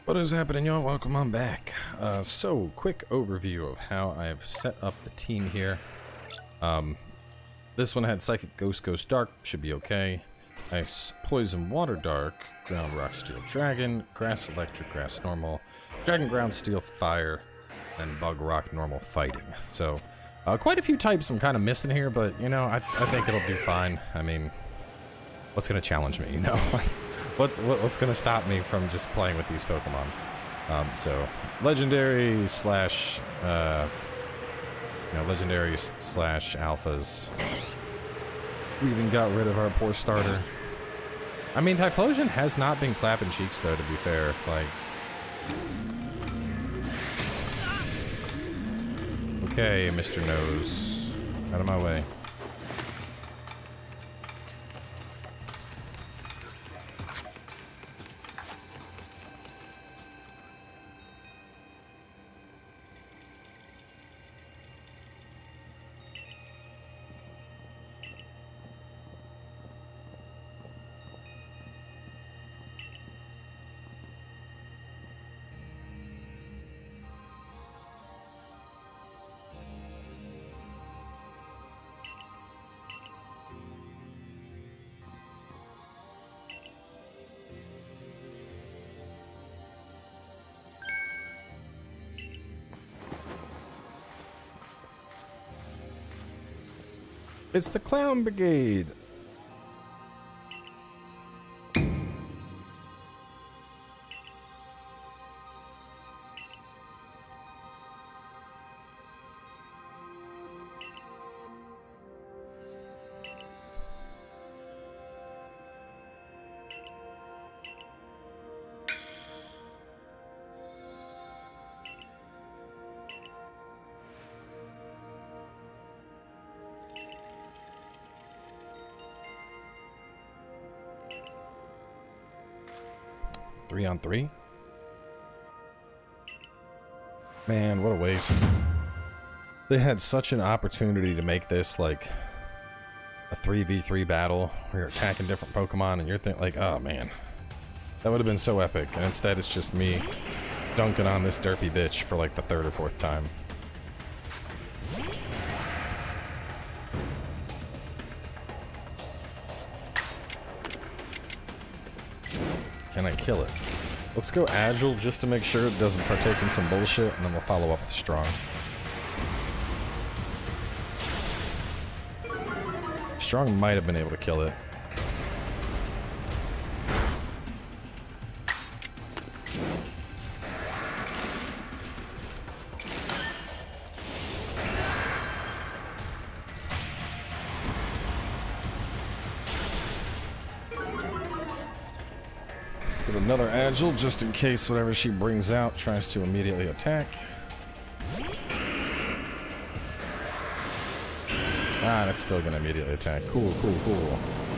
What is happening, y'all? Welcome on back. Quick overview of how I've set up the team here. This one had Psychic Ghost Ghost Dark, should be okay. Ice Poison Water Dark, Ground Rock Steel Dragon, Grass Electric Grass Normal, Dragon Ground Steel Fire, and Bug Rock Normal Fighting. So, quite a few types I'm kind of missing here, but you know, I think it'll be fine. I mean, what's gonna challenge me, you know? What's gonna stop me from just playing with these Pokemon? Legendary slash, legendary slash alphas. We even got rid of our poor starter. I mean, Typhlosion has not been clapping cheeks, though, to be fair. Like, okay, Mr. Nose, out of my way. It's the Clown Brigade. Three on three? Man, what a waste. They had such an opportunity to make this like a 3v3 battle where you're attacking different Pokemon and you're thinking like, oh man, that would have been so epic. And instead it's just me dunking on this derpy bitch for like the third or fourth time. Can I kill it? Let's go Agile just to make sure it doesn't partake in some bullshit, and then we'll follow up with Strong. Strong might have been able to kill it. Another Agile, just in case whatever she brings out tries to immediately attack. Ah, that's still gonna immediately attack. Cool, cool, cool.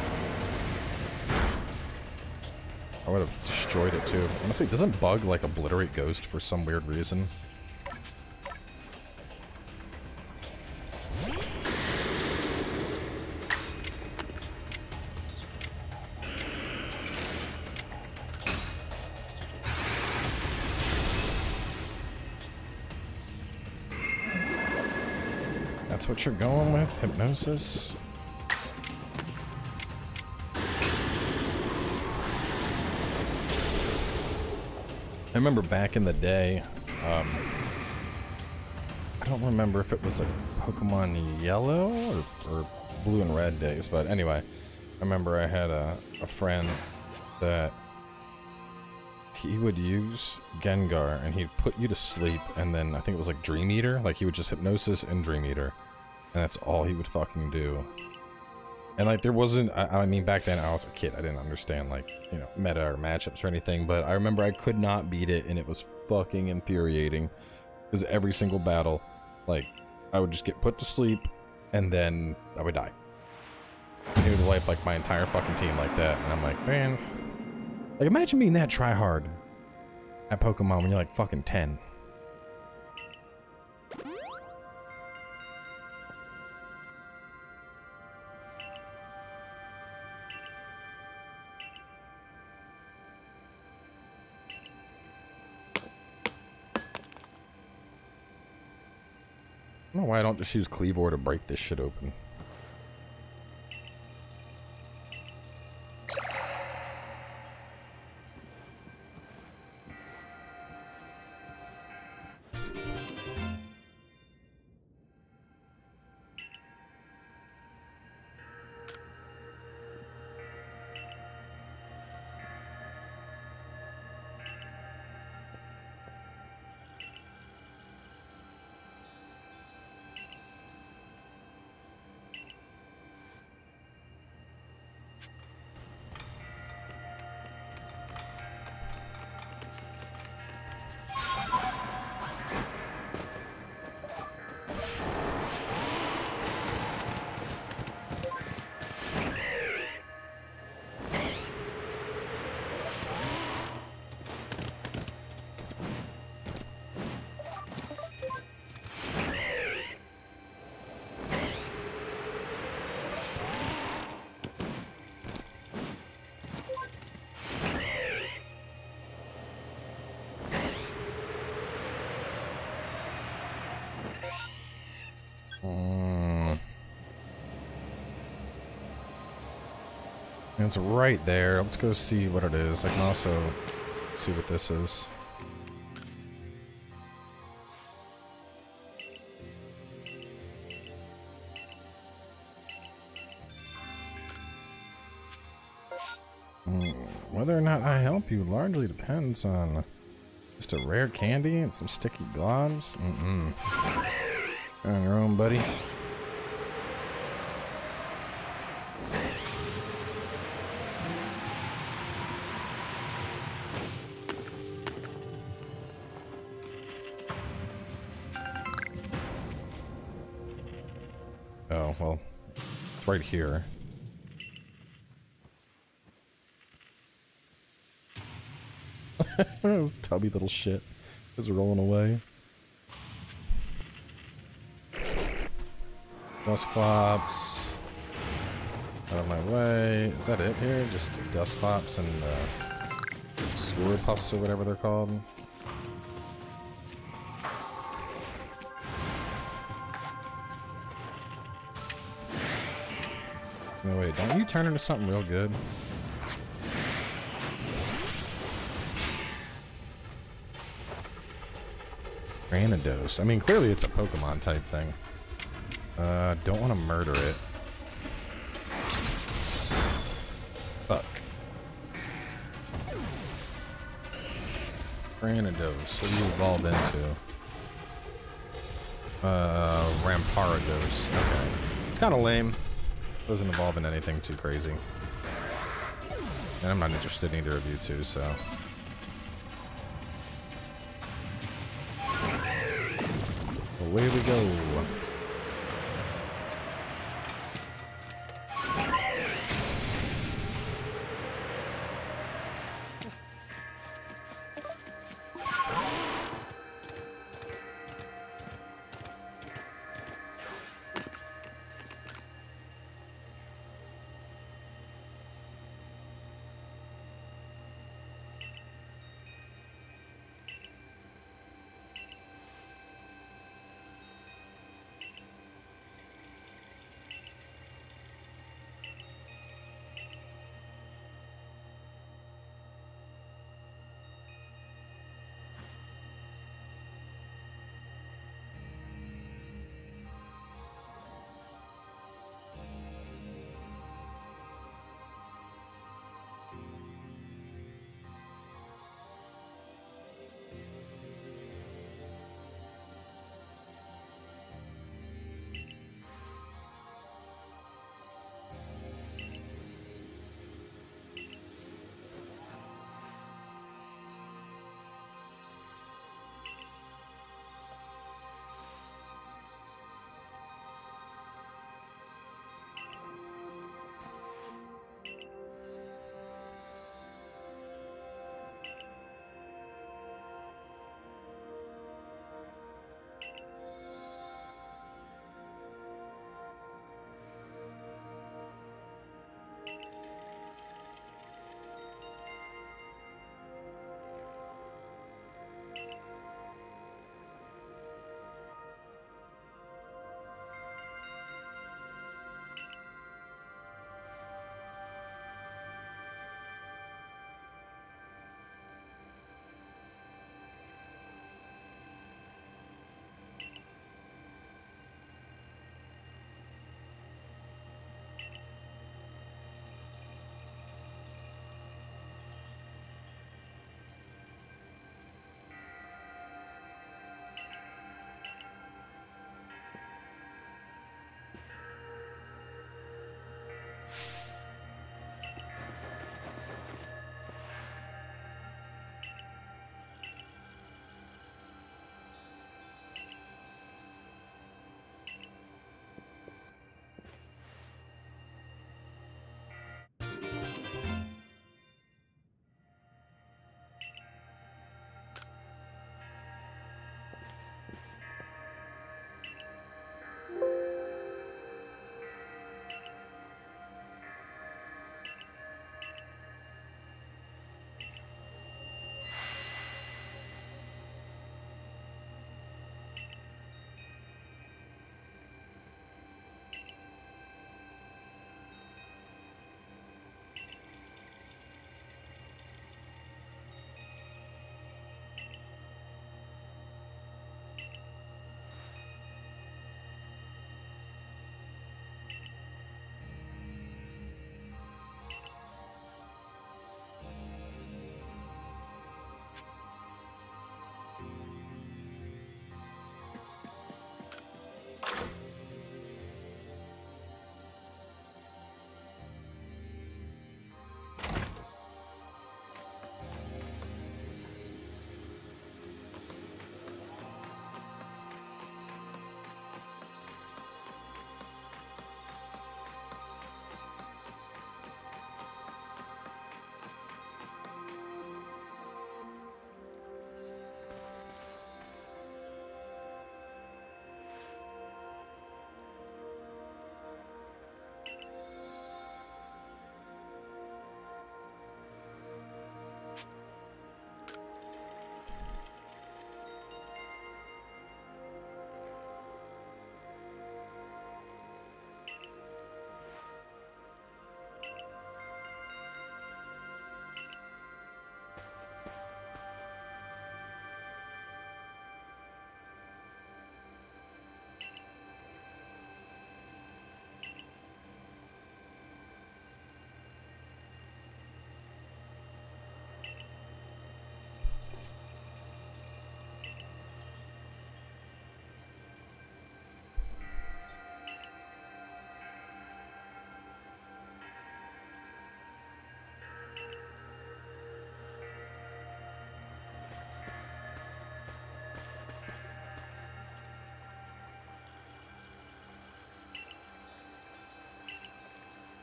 I would have destroyed it too. Honestly, doesn't Bug like obliterate Ghost for some weird reason? That's what you're going with? Hypnosis? I remember back in the day, I don't remember if it was like Pokemon Yellow or Blue and Red days, but anyway, I remember I had a friend that he would use Gengar and he'd put you to sleep, and then I think it was like Dream Eater, like he would just Hypnosis and Dream Eater. And that's all he would fucking do. And like there wasn't, I mean back then I was a kid, I didn't understand like, you know, meta or matchups or anything, but I remember I could not beat it and it was fucking infuriating. Because every single battle, like, I would just get put to sleep and then I would die. He would wipe like my entire fucking team like that, and I'm like, man, like imagine being that tryhard at Pokemon when you're like fucking 10. know why I don't just use Cleavor to break this shit open. It's right there. Let's go see what it is. I can also see what this is. Whether or not I help you largely depends on just a rare candy and some sticky globs. You're on your own, buddy. Oh, well, it's right here. This tubby little shit is rolling away. Dusclops. Out of my way. Is that it here? Just Dusclops and Slurpus or whatever they're called. No, wait, don't you turn into something real good? Granados. I mean, clearly it's a Pokemon type thing. Don't want to murder it. Fuck. Granados. What do you evolve into? Ramparados. Okay. It's kind of lame. Doesn't evolve in anything too crazy. And I'm not interested in either of you two, so. Away we go.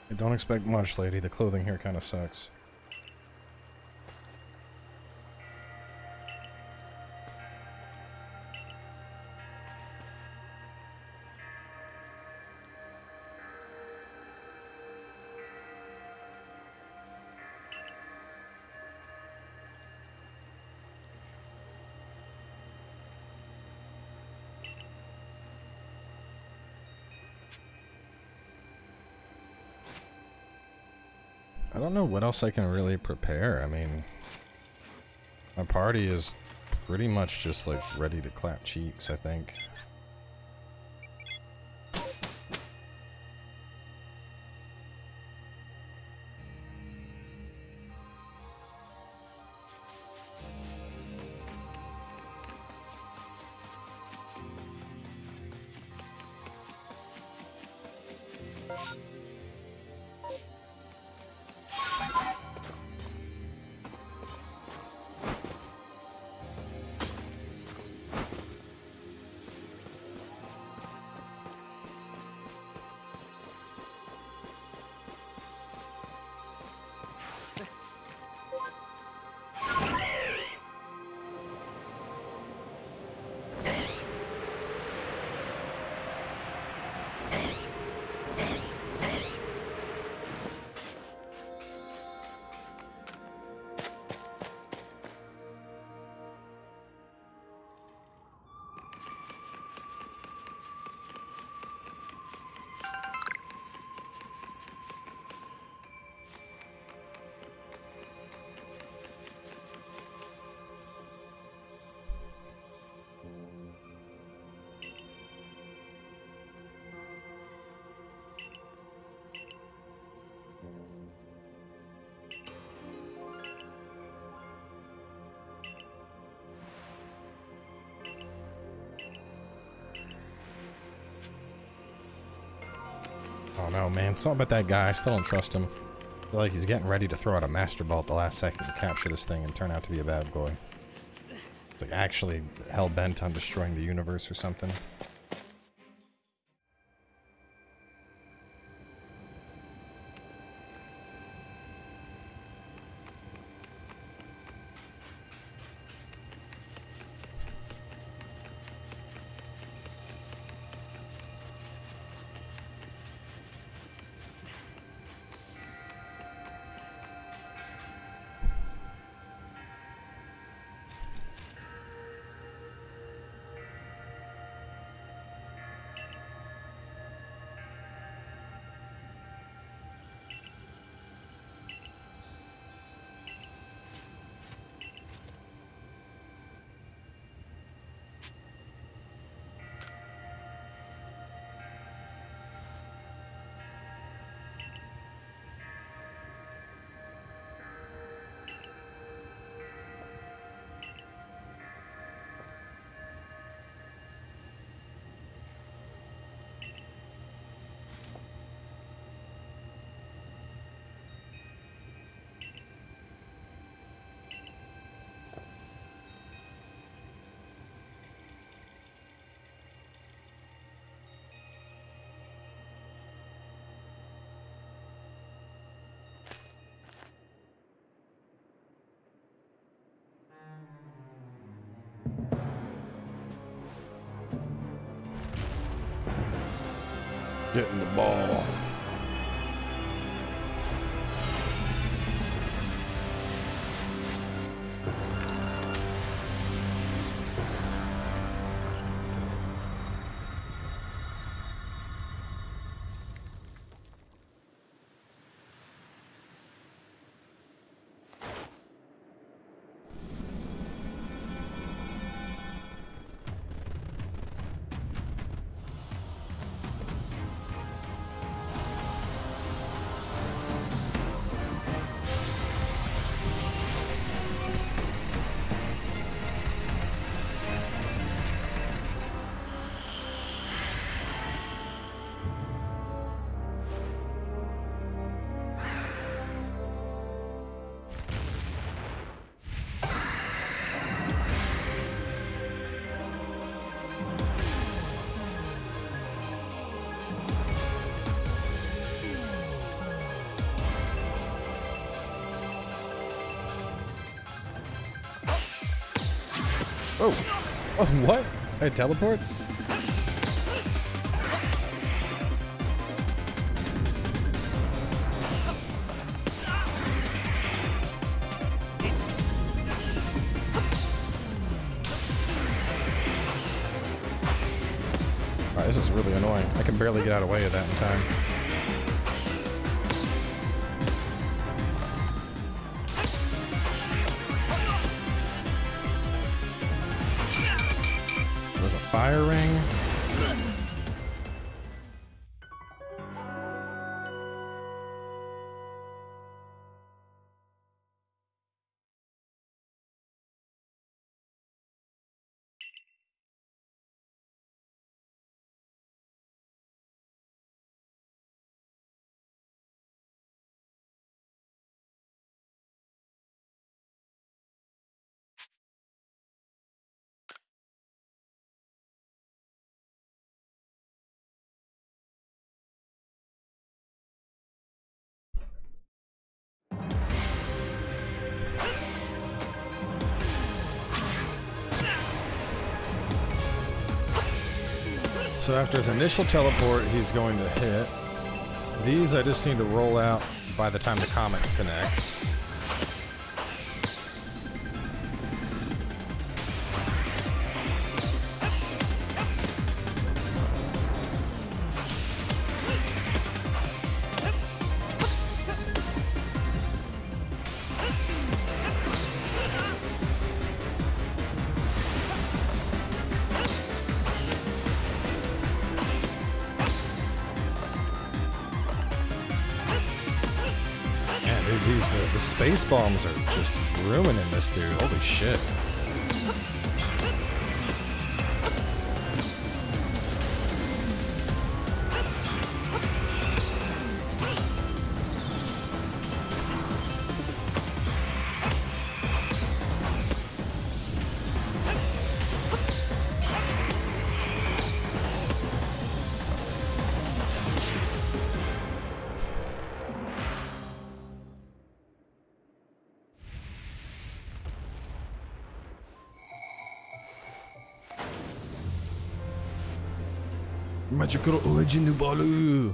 I don't expect much, lady. The clothing here kind of sucks. I don't know what else I can really prepare. I mean, my party is pretty much just like ready to clap cheeks, I think. Oh no, man, something about that guy, I still don't trust him. I feel like he's getting ready to throw out a Master Ball at the last second to capture this thing and turn out to be a bad boy. It's like actually hell-bent on destroying the universe or something. Getting the ball. Oh! Oh, what? It teleports? Alright, this is really annoying. I can barely get out of the way of that in time. There's a fire ring. So after his initial teleport, he's going to hit. These I just need to roll out by the time the comet connects. The space bombs are just ruining this dude. Holy shit. Magical Origin Balu.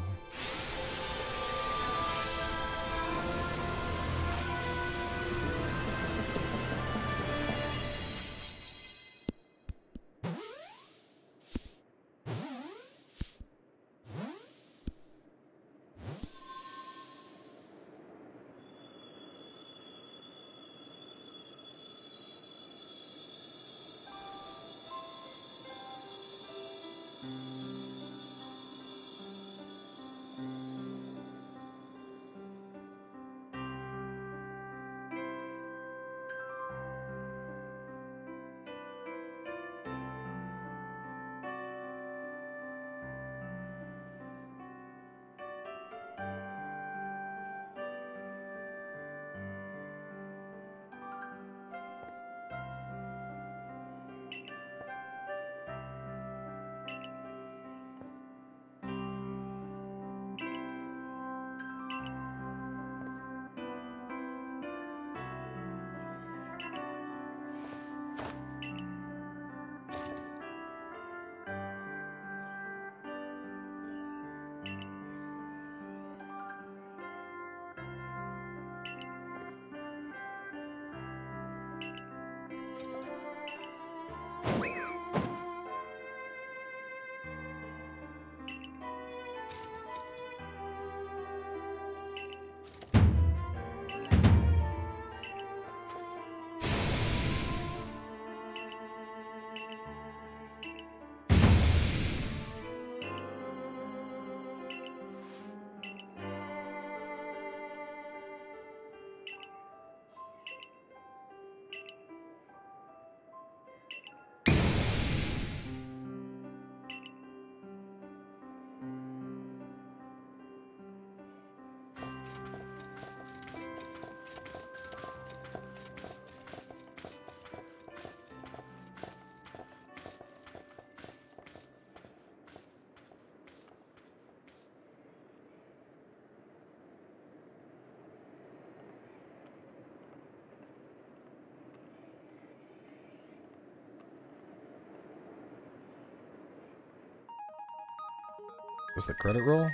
Was the credit roll?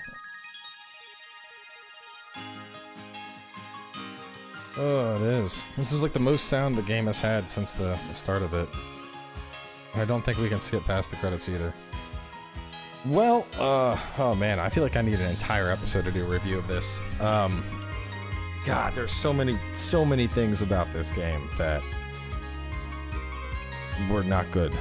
Oh, it is. This is like the most sound the game has had since the start of it. I don't think we can skip past the credits either. Well, oh man, I feel like I need an entire episode to do a review of this. God, there's so many things about this game that were not good.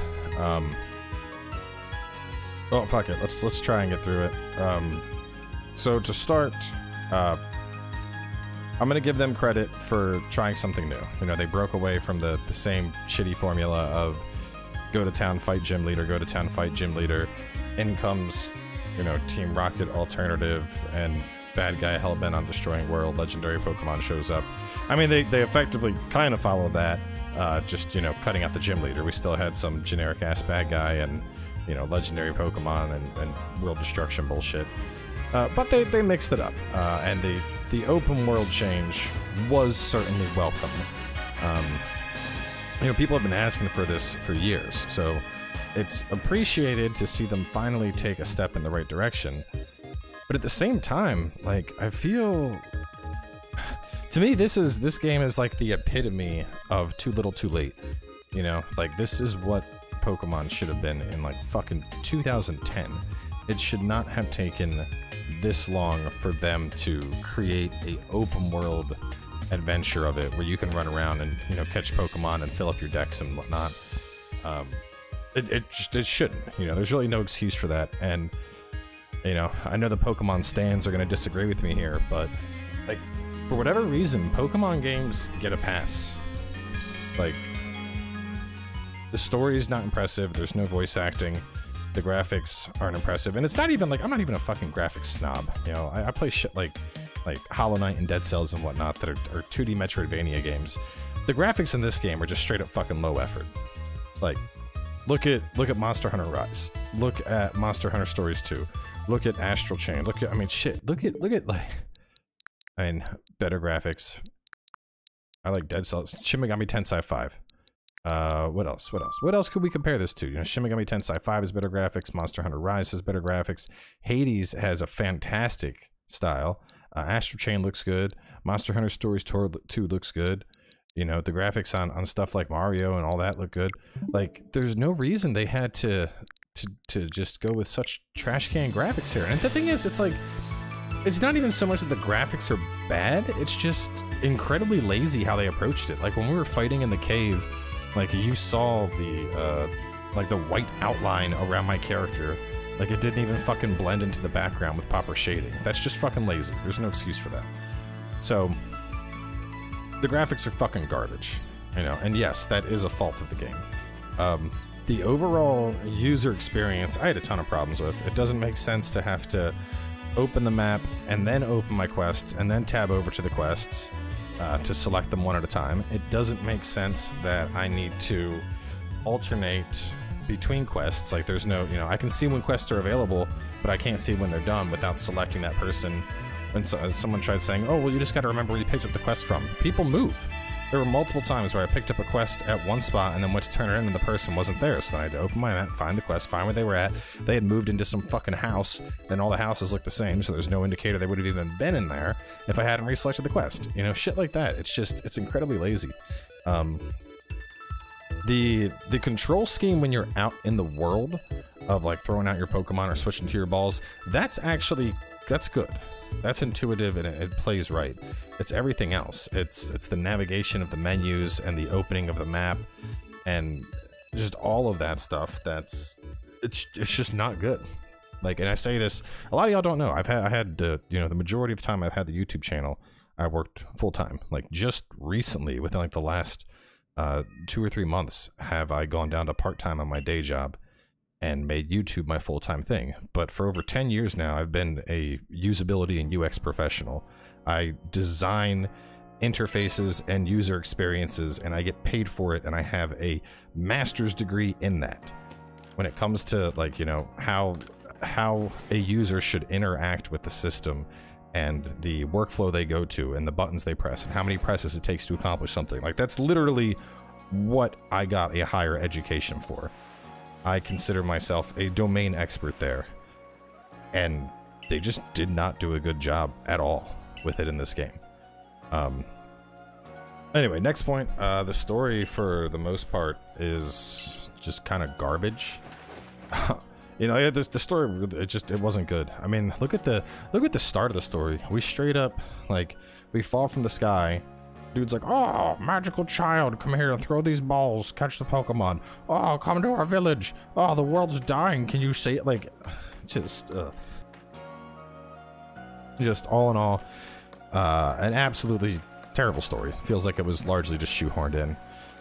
Oh, fuck it. Let's try and get through it. So to start, I'm gonna give them credit for trying something new. You know, they broke away from the same shitty formula of go to town, fight gym leader, go to town, fight gym leader. In comes, you know, Team Rocket alternative, and bad guy hellbent on destroying world, legendary Pokemon shows up. I mean, they effectively kind of follow that, just, you know, cutting out the gym leader. We still had some generic-ass bad guy and, you know, legendary Pokemon and world destruction bullshit. But they mixed it up, and the open world change was certainly welcome. You know, people have been asking for this for years, so it's appreciated to see them finally take a step in the right direction. But at the same time, like, I feel... To me, this game is like the epitome of too little too late. You know, like, this is what Pokemon should have been in, like, fucking 2010. It should not have taken this long for them to create a open world adventure of it, where you can run around and, you know, catch Pokemon and fill up your decks and whatnot. It shouldn't. You know, there's really no excuse for that. And, you know, I know the Pokemon stans are going to disagree with me here, but, like, for whatever reason, Pokemon games get a pass. Like, the story is not impressive, there's no voice acting, the graphics aren't impressive, and it's not even, like, I'm not even a fucking graphics snob, you know, I play shit like Hollow Knight and Dead Cells and whatnot that are 2D Metroidvania games. The graphics in this game are just straight up fucking low effort. Like, look at Monster Hunter Rise, look at Monster Hunter Stories 2, look at Astral Chain, look at like, I mean, better graphics. I like Dead Cells. Shin Megami Tensei 5. What else? What else could we compare this to? You know, Shin Megami Tensei 5 has better graphics, Monster Hunter Rise has better graphics, Hades has a fantastic style, Astral Chain looks good, Monster Hunter Stories 2 looks good, you know, the graphics on stuff like Mario and all that look good. Like, there's no reason they had to just go with such trash can graphics here. And the thing is, it's like, it's not even so much that the graphics are bad, it's just incredibly lazy how they approached it. Like, when we were fighting in the cave, like, you saw the, like, the white outline around my character. Like, it didn't even fucking blend into the background with proper shading. That's just fucking lazy. There's no excuse for that. So, the graphics are fucking garbage, you know, and yes, that is a fault of the game. The overall user experience, I had a ton of problems with. It doesn't make sense to have to open the map, and then open my quests, and then tab over to the quests to select them one at a time. It doesn't make sense that I need to alternate between quests. Like, there's no, you know, I can see when quests are available, but I can't see when they're done without selecting that person. And so, someone tried saying, oh, well, you just gotta remember where you picked up the quest from. People move. There were multiple times where I picked up a quest at one spot and then went to turn it in and the person wasn't there, so then I had to open my map, find the quest, find where they were at. They had moved into some fucking house, then all the houses look the same, so there's no indicator they would have even been in there if I hadn't reselected the quest. You know, shit like that. It's just, it's incredibly lazy. The control scheme when you're out in the world of, like, throwing out your Pokemon or switching to your balls, that's good. That's intuitive and it plays right. It's everything else. It's the navigation of the menus and the opening of the map and just all of that stuff. It's just not good. Like, and I say this, a lot of y'all don't know. I had you know, the majority of the time I've had the YouTube channel, I worked full time. Like, just recently, within like the last 2 or 3 months, have I gone down to part time on my day job and made YouTube my full-time thing. But for over 10 years now, I've been a usability and UX professional. I design interfaces and user experiences, and I get paid for it, and I have a master's degree in that. When it comes to, like, you know, how a user should interact with the system, and the workflow they go to, and the buttons they press, and how many presses it takes to accomplish something. Like, that's literally what I got a higher education for. I consider myself a domain expert there. and they just did not do a good job at all with it in this game. Anyway, next point. The story, for the most part, is just kind of garbage. You know, the story, it wasn't good. I mean, look at the start of the story. We straight up, like, we fall from the sky. Dude's like, oh, magical child, come here, throw these balls, catch the Pokemon. Oh, come to our village. Oh, the world's dying. Can you say it? Like, just all in all, an absolutely terrible story. Feels like it was largely just shoehorned in.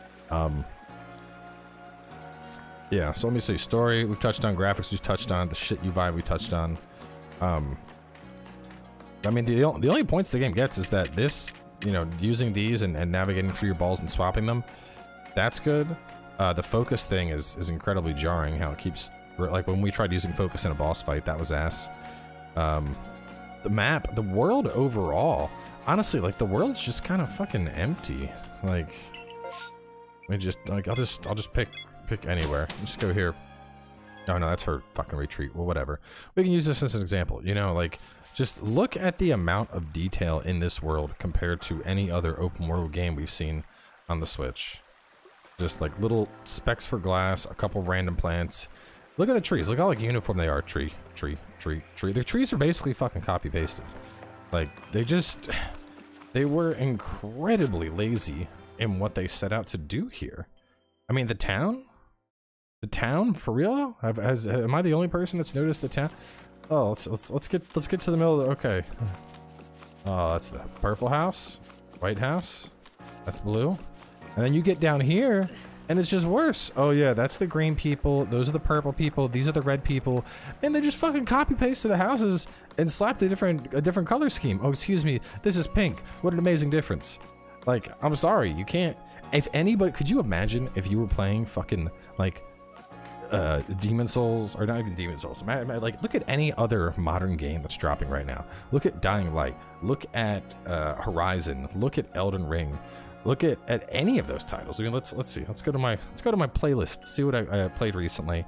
Yeah, so let me see. Story, we've touched on. Graphics, we've touched on. The shit UI, we touched on. I mean, the only points the game gets is that this, you know, using these and navigating through your balls and swapping them, that's good. The focus thing is incredibly jarring, how it keeps, like, when we tried using focus in a boss fight, that was ass. The map, the world overall, honestly, like, the world's just kind of fucking empty. Like, I just, like, I'll just pick anywhere. Just go here. Oh no, that's her fucking retreat. Well, whatever. We can use this as an example, you know, like, just look at the amount of detail in this world compared to any other open world game we've seen on the Switch. Just like little specks for glass, a couple random plants. Look at the trees. Look how like uniform they are. Tree, tree, tree, tree. The trees are basically fucking copy pasted. Like, they were incredibly lazy in what they set out to do here. I mean, the town for real? Am I the only person that's noticed the town? Oh, let's get to the middle of the, okay. Oh, that's the purple house, white house, that's blue. And then you get down here and it's just worse. Oh yeah, that's the green people, those are the purple people, these are the red people. And they just fucking copy pasted the houses and slapped a different color scheme. Oh, excuse me, this is pink. What an amazing difference. Like, I'm sorry, you can't, if anybody, could you imagine if you were playing fucking like Demon Souls, or not even Demon Souls, like, look at any other modern game that's dropping right now. Look at Dying Light, look at Horizon, look at Elden Ring, look at any of those titles. I mean, let's see, let's go to my playlist, see what I played recently.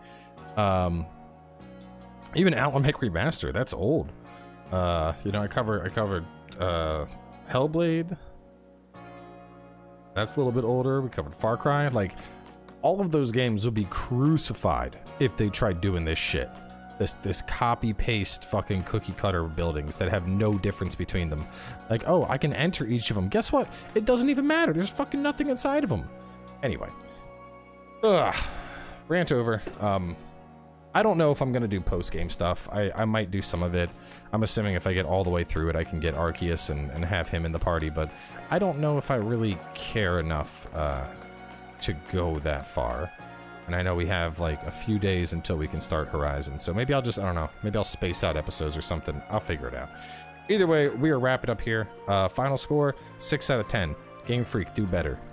Even Alan Wake Remaster, that's old. You know, I covered Hellblade, that's a little bit older. We covered Far Cry. Like, all of those games would be crucified if they tried doing this shit. This copy paste fucking cookie cutter buildings that have no difference between them. Like, oh, I can enter each of them. Guess what? It doesn't even matter. There's fucking nothing inside of them. Anyway. Ugh. Rant over. I don't know if I'm gonna do post-game stuff. I might do some of it. I'm assuming if I get all the way through it, I can get Arceus and have him in the party, but I don't know if I really care enough to go that far. And I know we have like a few days until we can start Horizon, so maybe I'll just, I don't know, maybe I'll space out episodes or something. I'll figure it out. Either way, we are wrapping up here. Final score, 6 out of 10. Game Freak, do better.